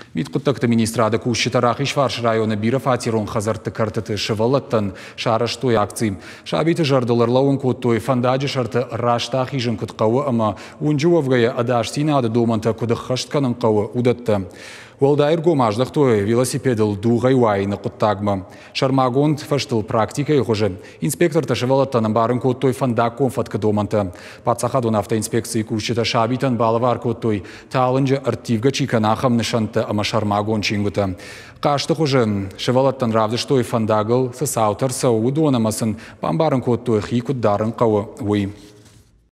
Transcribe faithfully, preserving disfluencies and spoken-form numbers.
Мит құттақты министрады күші тарақи Шварш районы бірі фатирон қазарты картыты шывалаттан шарыштой акций. Шабиты жардылырлауын көттой фандаджи шарты раштақ ижын күтқауы ама унжуавгая адаш синады доманта күдік қаштканын қауы удатты. Уалдайыр гомаждық той велосипедл дуғай уайны құттагма. Шармагонд фаштыл практика иғожы. Инспектор ташывалаттанын барын көттой фандак конфатка доманта. Патсақадон автоинспекции күшіті шабитан балывар көттой талынжы артивга чиканахам нышанты ама шармагон чингута. Қашты қожы шывалаттан равдыштой фандагыл сысаутар сау удонамасын бамбарын көттой хи күддарын қауы уй.